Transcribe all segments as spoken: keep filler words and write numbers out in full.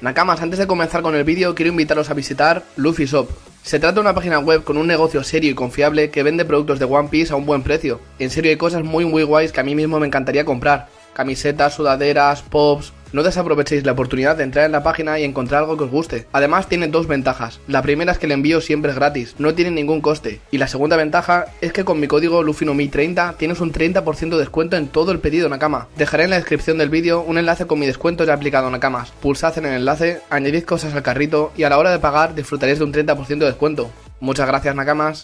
Nakamas, antes de comenzar con el vídeo quiero invitaros a visitar Luffy Shop. Se trata de una página web con un negocio serio y confiable que vende productos de One Piece a un buen precio. En serio hay cosas muy muy guays que a mí mismo me encantaría comprar. Camisetas, sudaderas, pops... No desaprovechéis la oportunidad de entrar en la página y encontrar algo que os guste. Además tiene dos ventajas. La primera es que el envío siempre es gratis, no tiene ningún coste. Y la segunda ventaja es que con mi código LuffyNomi treinta tienes un treinta por ciento de descuento en todo el pedido, Nakama. Dejaré en la descripción del vídeo un enlace con mi descuento ya aplicado, Nakamas. Pulsad en el enlace, añadid cosas al carrito y a la hora de pagar disfrutaréis de un treinta por ciento de descuento. Muchas gracias, Nakamas.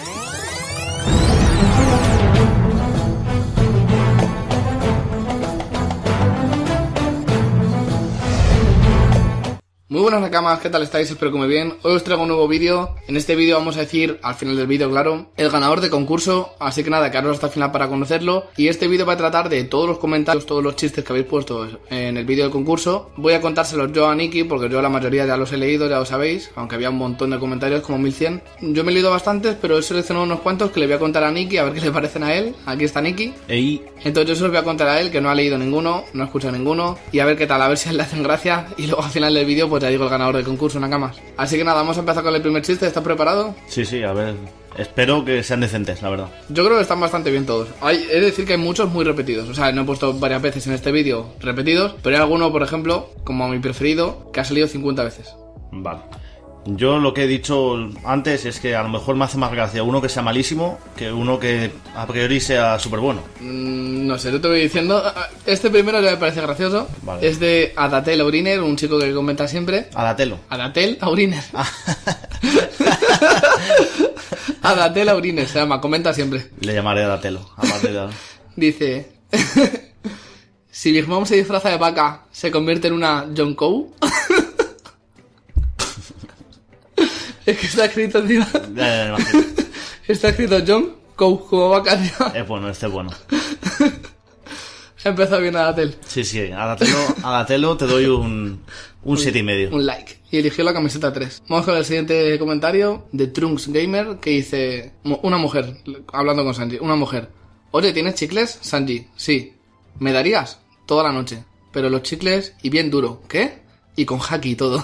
Muy buenas Nakamas, ¿qué tal estáis? Espero que muy bien. Hoy os traigo un nuevo vídeo. En este vídeo vamos a decir, al final del vídeo claro, el ganador de concurso. Así que nada, quedaros hasta el final para conocerlo. Y este vídeo va a tratar de todos los comentarios, todos los chistes que habéis puesto en el vídeo del concurso. Voy a contárselos yo a Nikki, porque yo la mayoría ya los he leído, ya lo sabéis. Aunque había un montón de comentarios, como mil cien. Yo me he leído bastantes, pero he seleccionado unos cuantos que le voy a contar a Nikki, a ver qué le parecen a él. Aquí está Nikki. Ey. Entonces yo se los voy a contar a él, que no ha leído ninguno, no ha escuchado ninguno. Y a ver qué tal, a ver si a él le hacen gracia. Y luego al final del vídeo pues ya digo el ganador del concurso. Concurso, Nakamas. Así que nada, vamos a empezar con el primer chiste. ¿Estás preparado? Sí, sí, a ver. Espero que sean decentes, la verdad. Yo creo que están bastante bien todos. Hay, he de decir que hay muchos muy repetidos. O sea, no he puesto varias veces en este vídeo repetidos, pero hay alguno, por ejemplo, como mi preferido, que ha salido cincuenta veces. Vale. Yo lo que he dicho antes es que a lo mejor me hace más gracia uno que sea malísimo que uno que a priori sea súper bueno. Mm, no sé, yo te voy diciendo. Este primero ya me parece gracioso. Vale. Es de Adatel Auriner, un chico que comenta siempre. Adatelo. Adatel Auriner. Adatel Auriner se llama, comenta siempre. Le llamaré Adatelo. Aparte de... Dice: si Big Mom se disfraza de vaca, ¿se convierte en una John Cow? Es que está escrito encima. Ya, ya, ya, está escrito John Cow como vaca. Es bueno, este es bueno. Ha empezado bien Adatel. Sí, sí, Adatelo, Adatelo te doy un un siete y medio. Un like. Y eligió la camiseta tres. Vamos con el siguiente comentario de Trunks Gamer, que dice: una mujer, hablando con Sanji, una mujer. Oye, ¿tienes chicles? Sanji, sí. ¿Me darías? Toda la noche. Pero los chicles y bien duro. ¿Qué? Y con haki y todo.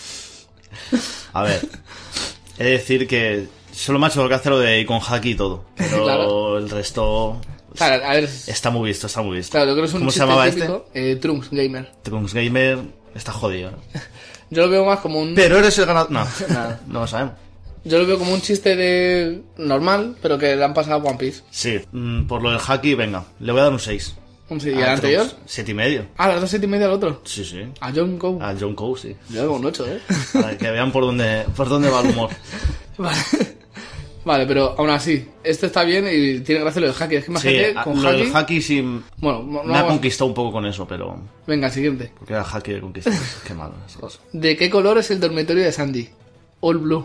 A ver, he de decir que solo me ha hecho gracia lo de ir con haki y todo. Pero claro, el resto... Claro, a ver, está muy visto, está muy visto. Claro, yo creo que es un ¿Cómo chiste se llamaba típico, este? Eh, Trunks Gamer. Trunks Gamer está jodido. ¿eh? Yo lo veo más como un... Pero eres el ganador... No, Nada. No lo sabemos. Yo lo veo como un chiste de normal, pero que le han pasado a One Piece. Sí, mm, por lo del haki, venga, le voy a dar un seis. ¿Un sí, ¿Y al anterior? siete y medio. Ah, las dos siete y medio al otro. Sí, sí. A John Cow. A John Cow, sí. Yo hago un ocho, ¿eh? Para que vean por dónde, por dónde va el humor. Vale. Vale, pero aún así, este está bien y tiene gracia lo del haki. Es que imagínate Sí, con lo haki... del haki sí Bueno, no, me ha no... conquistado un poco con eso, pero... Venga, siguiente. Porque era haki de conquistar. Qué malo esa cosa. ¿De qué color es el dormitorio de Sanji? All blue.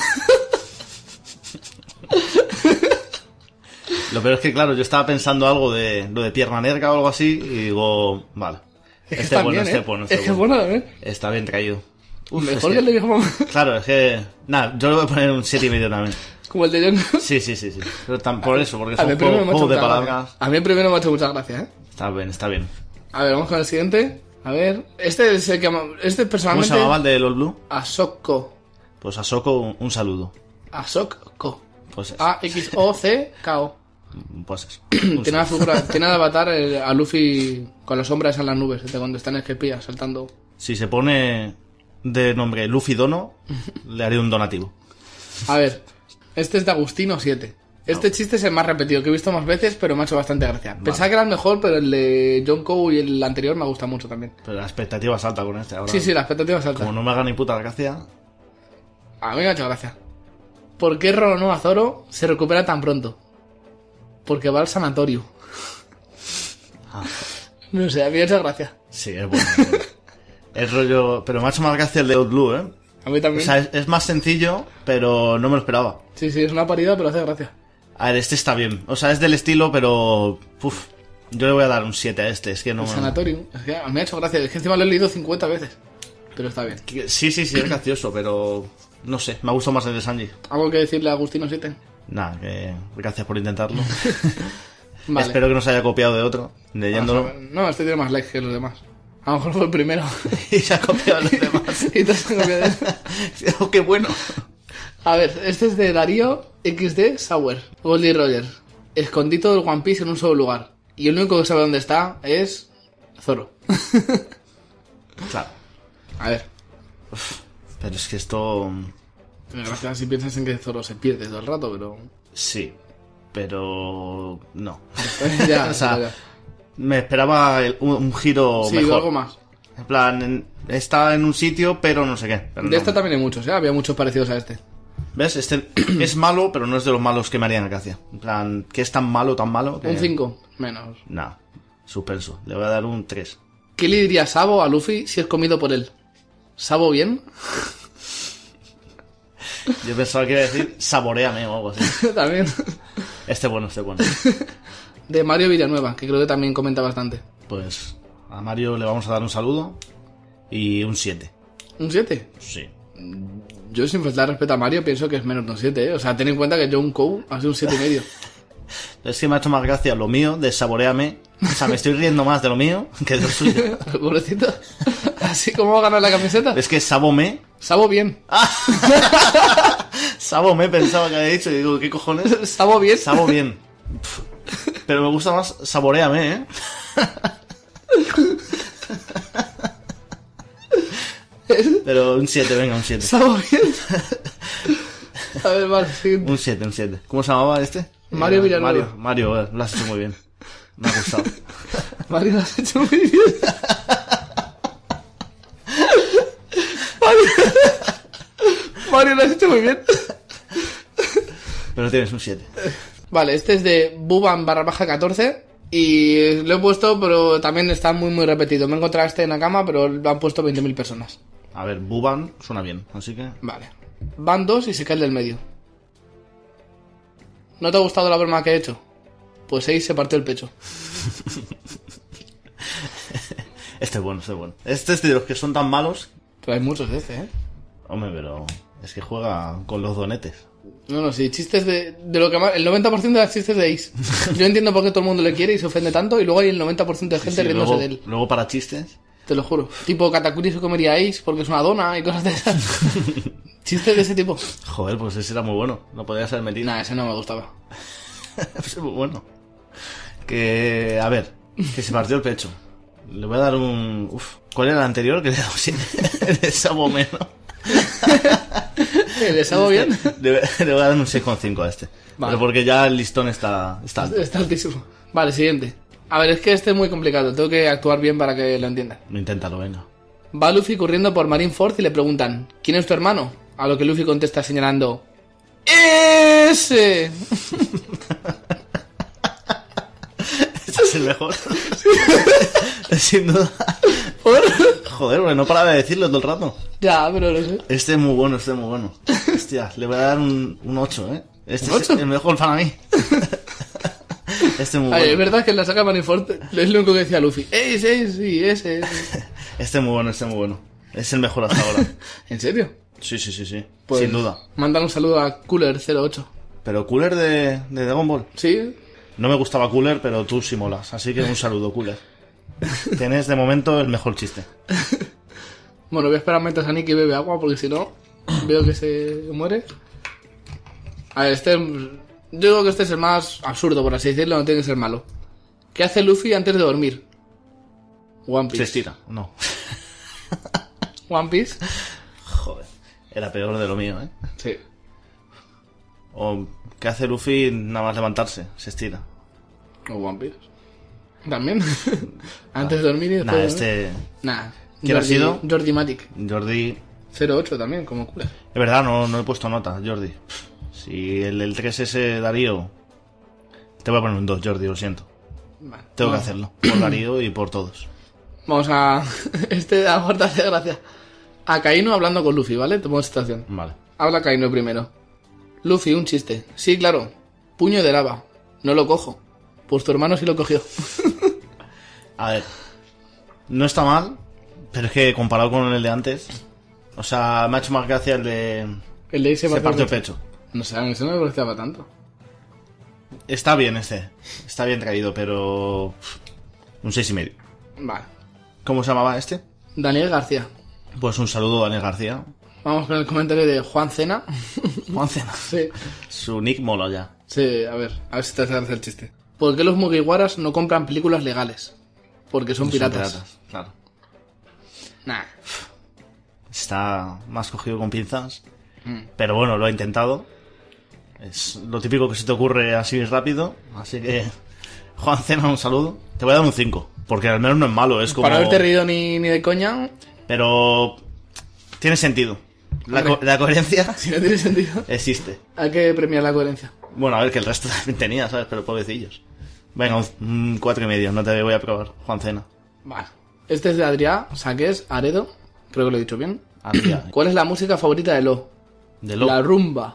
Lo peor es que, claro, yo estaba pensando algo de lo de pierna negra o algo así y digo, vale. Es que este está bueno, bien, este ¿eh? bueno, este es que es bueno. bueno también. Está bien traído. Uf, Mejor es que el de Big Mom. Claro, es que... Nada, yo le voy a poner un siete y medio también. Como el de John Cow. Sí, sí, sí, sí. Pero tan, por eso, porque A mí son el primero juegos me ha hecho juegos de mucha palabras. gracia. A mí el primero me ha hecho muchas gracias, ¿eh? Está bien, está bien. A ver, vamos con el siguiente. A ver, este es el que... Este ¿Cómo personalmente... se llamaba el de LOL Blue? Asoko. Pues a Soko un, un saludo. Asoko. Pues eso. A X O C K O. Pues eso. Un Tiene la saludo. figura, tiene el avatar eh, a Luffy con las sombras en las nubes, de cuando está en el G-Pía saltando. Si se pone de nombre Luffy Dono, le haré un donativo. A ver, este es de Agustino siete. Este No. chiste es el más repetido, que he visto más veces, pero me ha hecho bastante gracia. Vale. Pensaba que era el mejor, pero el de John Cow y el anterior me gusta mucho también. Pero la expectativa es alta con este. Ahora, Sí, sí, la expectativa es alta. como no me haga ni puta gracia... A mí me ha hecho gracia. ¿Por qué Roronoa Zoro se recupera tan pronto? Porque va al sanatorio. Ah, No sé, a mí me ha hecho gracia. sí, es bueno. Es bueno. El rollo... Pero me ha hecho más gracia el de Old Blue, ¿eh? A mí O también. sea, es, es más sencillo, pero no me lo esperaba. Sí, sí, es una parida, pero hace gracia. A ver, este está bien. O sea, es del estilo, pero... Uf, yo le voy a dar un siete a este. Es que no El me... sanatorio. Es que a mí me ha hecho gracia. Es que encima lo he leído cincuenta veces. Pero está bien. Que- Sí, sí, sí, es gracioso, pero... No sé, me ha gustado más el de Sanji. ¿Algo que decirle a Agustino siete? Nada, que gracias por intentarlo. Vale. Espero que no se haya copiado de otro, leyéndolo. Vamos a ver. No, este tiene más likes que los demás. A lo mejor fue el primero. Y se ha copiado a los demás. Y te has copiado. Oh, qué bueno. A ver, este es de Darío equis de Sauer. Goldie Roger. Escondí todo el One Piece en un solo lugar. Y el único que sabe dónde está es Zoro. Claro. A ver. Uf, pero es que esto... Gracias si piensas en que Zoro se pierde todo el rato, pero... Sí, pero... no. ya, o sea, ya. me esperaba el- un, un giro Sí, mejor. algo más. En plan, en- está en un sitio, pero no sé qué. Pero De no. esta también hay muchos, ¿eh? Había muchos parecidos a este. ¿Ves? Este es malo, pero no es de los malos que me harían gracia. En plan, que es tan malo, tan malo que... Un cinco, menos. Nah, suspenso. Le voy a dar un tres. ¿Qué le diría Sabo a Luffy si es comido por él? ¿Sabo bien? Yo pensaba que iba a decir saboreame o algo así. También. Este bueno, este bueno. De Mario Villanueva, que creo que también comenta bastante. Pues a Mario le vamos a dar un saludo y un siete. ¿Un siete? Sí. Yo, sin faltar respeto a Mario, pienso que es menos de un siete, ¿eh? O sea, ten en cuenta que John Coe hace un siete y medio. Es que me ha hecho más gracia lo mío de saboreame. O sea, me estoy riendo más de lo mío que de lo suyo. Pobrecito. Así como va a ganar la camiseta. Es que sabome. Sabo bien. Sabome pensaba que había dicho. Y digo, ¿qué cojones? Sabo bien. Sabo bien. Pff, pero me gusta más saboreame, ¿eh? Pero un siete, venga, un siete. Sabo bien. A ver, vale, siguiente. Un siete, un siete. ¿Cómo se llamaba este? Mario Eh, Villanueva. Mario, Mario, eh, lo has hecho muy bien. Me ha gustado. Mario, lo has hecho muy bien. Mario, Mario, lo has hecho muy bien. Pero tienes un siete. Vale, este es de Buban barra baja catorce. Y lo he puesto, pero también está muy, muy repetido. Me he encontrado este en la cama, pero lo han puesto veinte mil personas. A ver, Buban suena bien, así que... Vale. Van dos y se cae el del medio. ¿No te ha gustado la broma que he hecho? Pues seis se partió el pecho. Este es bueno, este es bueno. Este es de los que son tan malos. Pero hay muchos de este, ¿eh? Hombre, pero es que juega con los donetes. No, no, sí, chistes de, de lo que más... El noventa por ciento de los chistes de Ace. Yo entiendo por qué todo el mundo le quiere y se ofende tanto, y luego hay el noventa por ciento de gente Sí, sí, riéndose luego, de él. luego para chistes... Te lo juro. Tipo, Katakuri se comería Ace porque es una dona y cosas de esas. Chistes de ese tipo. Joder, pues ese era muy bueno. No podía ser metido. Nah, ese no me gustaba. Ese es muy bueno. Que... A ver, que se partió el pecho. Le voy a dar un... Uf, ¿cuál era el anterior? Que le he dado siete. El Sabome, ¿no? ¿Les hago bien? Le, le voy a dar un seis coma cinco a este. Vale. Pero porque ya el listón está, está alto. Está altísimo. Vale, siguiente. A ver, es que este es muy complicado. Tengo que actuar bien para que lo entiendan. Inténtalo, venga. Va Luffy corriendo por Marineford y le preguntan: ¿quién es tu hermano? A lo que Luffy contesta señalando: ¡ese! Este es el mejor. Sin duda. ¿Por? Joder, porque no paraba de decirlo todo el rato. Ya, pero no sé. Este es muy bueno, este es muy bueno. Hostia, le voy a dar un, un ocho, ¿eh? Este ¿Un es ocho? el mejor para mí. Este es muy A ver, bueno. es verdad que en la saga de Marineford es lo único que decía Luffy: ¡ese, ese, sí, ese, ese! Este es muy bueno, este es muy bueno. Es el mejor hasta ahora. ¿En serio? Sí, sí, sí, sí. Pues, Sin duda. Mandan un saludo a Cooler cero ocho. Pero Cooler de, de Dragon Ball. ¿Sí? No me gustaba Cooler, pero tú sí molas. Así que un saludo, Cooler. Tienes de momento el mejor chiste. Bueno, voy a esperar mientras a Nicky bebe agua porque si no, veo que se muere. A ver, este... Yo digo que este es el más absurdo, por así decirlo, no tiene que ser malo. ¿Qué hace Luffy antes de dormir? One Se Piece. estira. No. One Piece. Joder. Era peor de lo mío, ¿eh? Sí. O ¿qué hace Luffy nada más levantarse? Se estira. O One Piece. También. Antes de dormir y después Nah, de este... dormir. Nah. ¿Quién ha Jordi- sido? Jordi Matic. Jordi... cero ocho también, como Cooler. Es verdad, no, no he puesto nota, Jordi. Si el, el tres ese Darío... Te voy a poner un dos, Jordi, lo siento. Vale. Tengo Vamos. que hacerlo. Por Darío y por todos. Vamos a... Este a lo mejor te hace gracia. A Kaino hablando con Luffy, ¿vale? Te pongo situación. Vale. Habla Kaino primero. Luffy, un chiste. Sí, claro. Puño de lava. No lo cojo. Pues tu hermano sí lo cogió. A ver. No está mal, pero es que comparado con el de antes... O sea, me ha hecho más gracia el de... El de ahí se, Se partió partió el el pecho. No sé, a mí eso no me parecía para tanto. Está bien este. Está bien traído, pero... Un seis y medio. Vale. ¿Cómo se llamaba este? Daniel García. Pues un saludo a Daniel García. Vamos con el comentario de Juan Cena. Juan Cena. Sí. Su nick mola ya. Sí, a ver, a ver si te hace el chiste. ¿Por qué los Mugiwaras no compran películas legales? Porque son piratas. Son piratas, claro. Nah. Está más cogido con pinzas. Mm. Pero bueno, lo ha intentado. Es lo típico que se te ocurre así rápido. Así que, Juan Cena, un saludo. Te voy a dar un cinco. Porque al menos no es malo. Es como... Para no haberte reído ni, ni de coña. Pero tiene sentido. La, co la coherencia si no tiene sentido, existe. Hay que premiar la coherencia. Bueno, a ver, que el resto también tenía, ¿sabes? Pero pobrecillos. Venga, un, un cuatro y medio. No te voy a probar, Juan Cena. Vale. Este es de Adrián Saqués Aredo. Creo que lo he dicho bien. Adrián. ¿Cuál es la música favorita de Lo? De Lo. La rumba.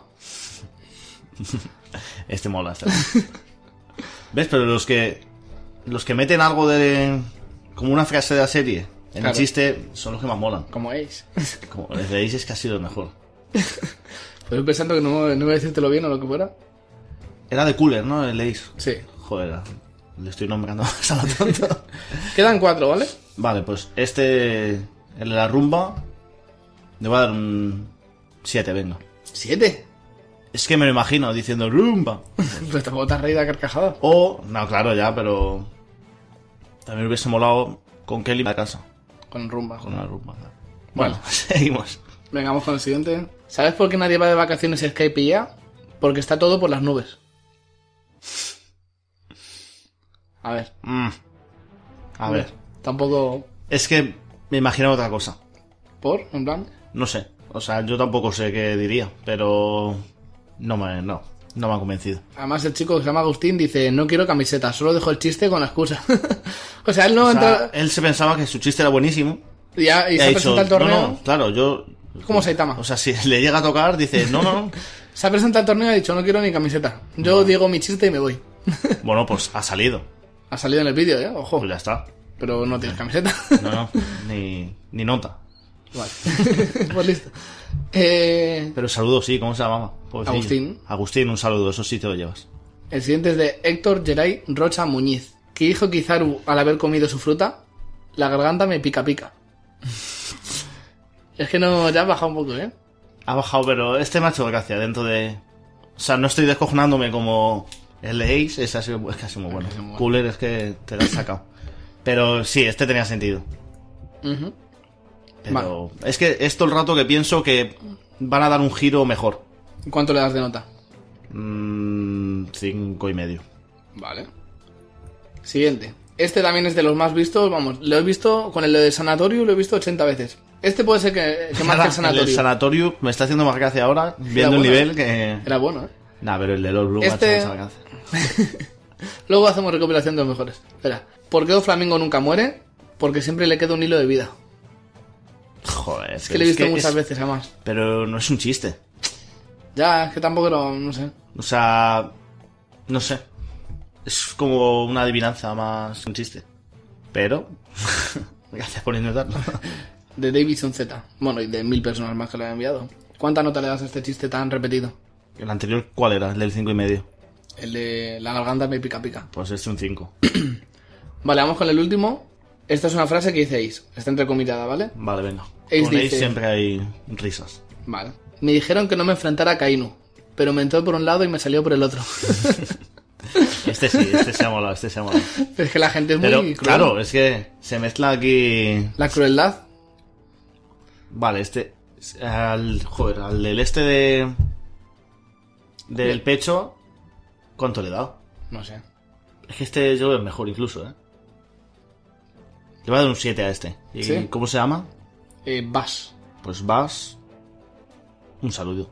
Este mola. Este. ¿Ves? Pero los que... Los que meten algo de... Como una frase de la serie... En claro. El chiste son los que más molan. Como Ace. Como el de Ace es casi lo mejor. Pues pensando que no, no iba a decírtelo bien o lo que fuera. Era de Cooler, ¿no? El Ace. Sí. Joder, le estoy nombrando a lo tonto. Quedan cuatro, ¿vale? Vale, pues este... El de la rumba... Le voy a dar un... siete, venga. ¿Siete? Es que me lo imagino diciendo rumba. Pues tampoco te has reído a carcajadas. O... No, claro, ya, pero... También hubiese molado con Kelly a casa. Con rumba. Con una rumba. Bueno, bueno, seguimos. Venga, vamos con el siguiente. ¿Sabes por qué nadie va de vacaciones a Skype ya? Porque está todo por las nubes. A ver. Mm. A ver. Tampoco... Es que me imaginaba otra cosa. ¿Por? ¿En plan? No sé. O sea, yo tampoco sé qué diría, pero... No me... No. No me ha convencido. Además el chico que se llama Agustín dice: no quiero camiseta, solo dejo el chiste con la excusa. O sea, él no o entra... sea, él se pensaba que su chiste era buenísimo. Y, ya, y, y se ha presenta dicho, al torneo. No, no, claro, yo... Es como Saitama. O sea, si le llega a tocar, dice, no, no, no. Se ha presentado al torneo y ha dicho: no quiero ni camiseta. Yo no. digo mi chiste y me voy. Bueno, pues ha salido. Ha salido en el vídeo, ¿eh? Ojo. Pues ya está. Pero no tienes camiseta. No, no, ni, ni nota. Vale. Pues listo. Eh... Pero saludo, sí, ¿cómo se llamaba? Pues Agustín. Sí. Agustín, un saludo, eso sí te lo llevas. El siguiente es de Héctor Geray Rocha Muñiz. ¿Qué dijo Kizaru al haber comido su fruta? La garganta me pica pica. Es que no, ya ha bajado un poco, ¿eh? Ha bajado, pero este me ha hecho gracia dentro de... O sea, no estoy descojonándome como el de Ace, ese ha sido, es casi muy bueno. Es muy bueno. Cooler es que te lo has sacado. Pero sí, este tenía sentido. Uh-huh. Pero vale. Es que es todo el rato que pienso que van a dar un giro mejor. ¿Cuánto le das de nota? Mm, cinco y medio. Vale. Siguiente. Este también es de los más vistos, vamos, lo he visto con el de Sanatorio, lo he visto ochenta veces. Este puede ser que, que marque el Sanatorio. El Sanatorio me está haciendo más gracia ahora, viendo bueno, el nivel ¿eh? que... Era bueno, ¿eh? Nah, pero el de los Blue este... Match no se Luego hacemos recopilación de los mejores. Espera. ¿Por qué Doflamingo nunca muere? Porque siempre le queda un hilo de vida. Joder, es que le he visto muchas es... veces, además. Pero no es un chiste. Ya, es que tampoco lo... no sé. O sea... No sé. Es como una adivinanza más un chiste. Pero... Gracias por intentarlo. De Davidson Z. Bueno, y de mil personas más que lo han enviado. ¿Cuánta nota le das a este chiste tan repetido? ¿El anterior cuál era? El del cinco y medio. El de la garganta me pica pica. Pues este un cinco. Vale, vamos con el último. Esta es una frase que dice Ace. Está entrecomillada, ¿vale? Vale, venga. Ace con dice... Ace siempre hay risas. Vale. Me dijeron que no me enfrentara a Kainu, pero me entró por un lado y me salió por el otro. Este sí, este se ha molado, este se ha molado. Pero es que la gente es pero, muy cruel. Claro, es que se mezcla aquí... La crueldad. Vale, este... Al, joder, al del este de... Del pecho... ¿Cuánto le he dado? No sé. Es que este yo veo mejor incluso, ¿eh? Le voy a dar un siete a este. ¿Y ¿sí? ¿Cómo se llama? Eh, Bass. Pues Bass... Un saludo.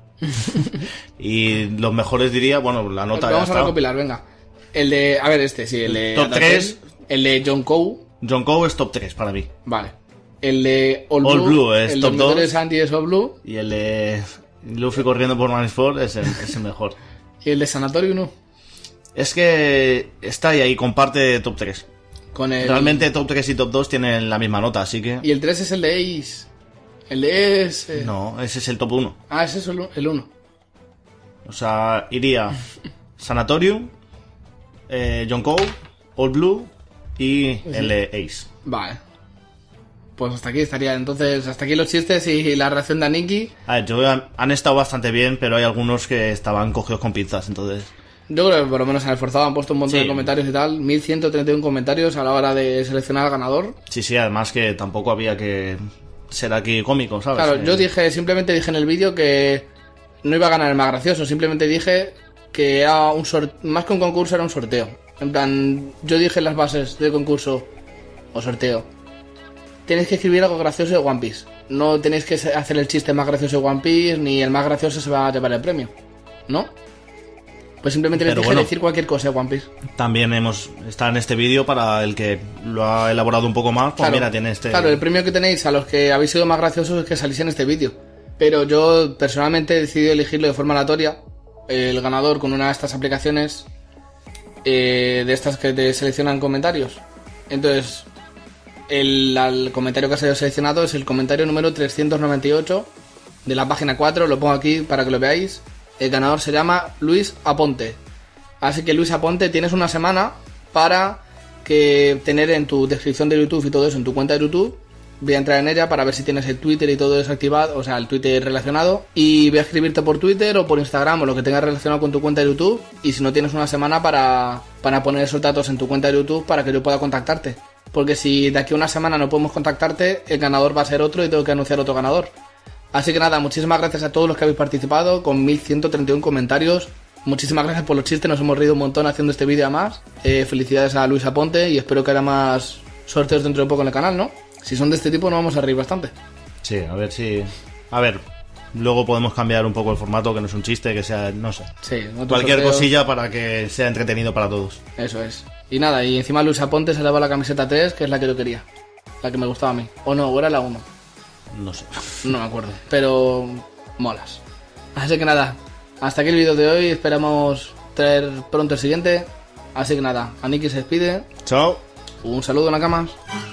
Y los mejores diría, bueno, la nota... Vamos a recopilar, venga. El de... A ver, este, sí, el de... Top tres. El de John Coe. John Coe es top tres para mí. Vale. El de All, All Blue, Blue es el top dos. El de Sandy es All Blue. Y el de Luffy corriendo por Manisford es el, es el mejor. Y el de Sanatorio no. Es que está ahí, ahí comparte top tres. Con el... Realmente top tres y top dos tienen la misma nota, así que... Y el tres es el de Ace. El de Ace... No, ese es el top uno. Ah, ese es el uno. O sea, iría Sanatorium, eh, John Coe, All Blue y sí. El de Ace. Vale. pues hasta aquí estaría. Entonces, hasta aquí los chistes y la reacción de Aniki. A ver, yo creo que han estado bastante bien, pero hay algunos que estaban cogidos con pinzas, entonces... Yo creo que por lo menos se han esforzado, han puesto un montón Sí. de comentarios y tal. mil ciento treinta y uno comentarios a la hora de seleccionar al ganador. Sí, sí, además que tampoco había que ser aquí cómico, ¿sabes? Claro, Eh, yo dije, simplemente dije en el vídeo que no iba a ganar el más gracioso. Simplemente dije que era un sorteo, más que un concurso era un sorteo. En plan, yo dije en las bases del concurso o sorteo. Tenéis que escribir algo gracioso de One Piece. No tenéis que hacer el chiste más gracioso de One Piece, ni el más gracioso se va a llevar el premio. ¿No? Pues simplemente les Pero dije bueno. decir cualquier cosa de One Piece. También hemos está en este vídeo para el que lo ha elaborado un poco más, pues Claro, mira, tiene este... claro, el premio que tenéis a los que habéis sido más graciosos es que salís en este vídeo. Pero yo personalmente he decidido elegirlo de forma aleatoria. El ganador con una de estas aplicaciones, eh, de estas que te seleccionan comentarios. Entonces, el, el comentario que ha sido seleccionado es el comentario número trescientos noventa y ocho de la página cuatro. Lo pongo aquí para que lo veáis. El ganador se llama Luis Aponte. Así que Luis Aponte, tienes una semana para que tener en tu descripción de YouTube y todo eso, en tu cuenta de YouTube. Voy a entrar en ella para ver si tienes el Twitter y todo eso activado, o sea, el Twitter relacionado. Y voy a escribirte por Twitter o por Instagram o lo que tengas relacionado con tu cuenta de YouTube. Y si no, tienes una semana para, para poner esos datos en tu cuenta de YouTube para que yo pueda contactarte. Porque si de aquí a una semana no podemos contactarte, el ganador va a ser otro y tengo que anunciar otro ganador. Así que nada, muchísimas gracias a todos los que habéis participado con mil ciento treinta y uno comentarios. Muchísimas gracias por los chistes, nos hemos reído un montón haciendo este vídeo además. Eh, felicidades a Luis Aponte y espero que haya más sorteos dentro de poco en el canal, ¿no? Si son de este tipo nos vamos a reír bastante. Sí, a ver si... A ver, luego podemos cambiar un poco el formato, que no es un chiste, que sea, no sé. Sí, otros Cualquier sorteos. cosilla para que sea entretenido para todos. Eso es. Y nada, y encima Luis Aponte se le va la camiseta tres, que es la que yo quería. La que me gustaba a mí. O no, o era la uno. No sé. No me acuerdo. Pero molas. Así que nada, hasta aquí el vídeo de hoy. Esperamos traer pronto el siguiente. Así que nada, Aniki se despide. Chao. Un saludo, Nakamas.